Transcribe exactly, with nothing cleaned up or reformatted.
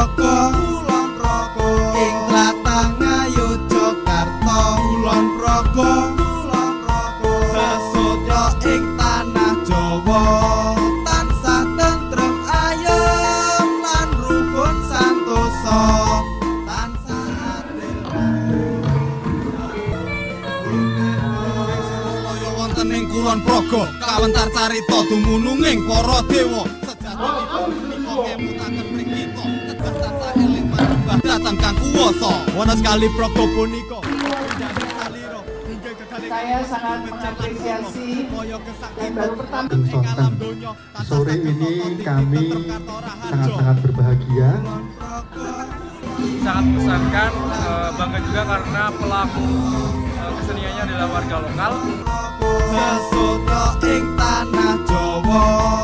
Progo, Kulon Progo, ing tlatah Ngayogyakarta. Kulon Progo, Kulon Progo, sesotya ing tanah Jawa. Tansah tentrem ayem lan rukun santosa. Tansah adil. Kaya wonten ing Kulon Progo, kawentar carita dumunung ing para dewa. Datang kang kuwasa wana sekali Progo punika. Saya sangat mengapresiasi dan baru pertama sore ini kami sangat-sangat berbahagia, sangat mengesankan, bangga juga karena pelaku keseniannya adalah warga lokal. Sesotya ing tanah Jawa.